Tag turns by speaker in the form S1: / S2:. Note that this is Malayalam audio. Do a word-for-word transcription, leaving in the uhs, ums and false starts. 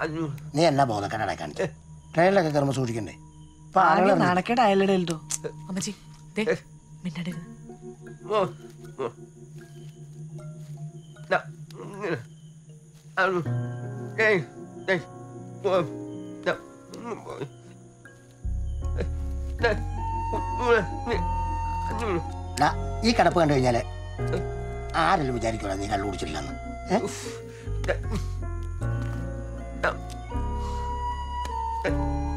S1: നീ എന്നാ ബോധക്കാരനായി കാണിച്ചു ട്രെയിനിലൊക്കെ കയറുമ്പോൾ സൂക്ഷിക്കണ്ടേ
S2: നാണക്കേടായല്ലോ അമ്മച്ചി മിണ്ടാടി
S1: ഈ കിടപ്പ് കണ്ടു കഴിഞ്ഞാല് ആരെങ്കിലും വിചാരിക്കൂല നീ കള്ളു കുടിച്ചിട്ടില്ലെന്ന്.
S3: ഏ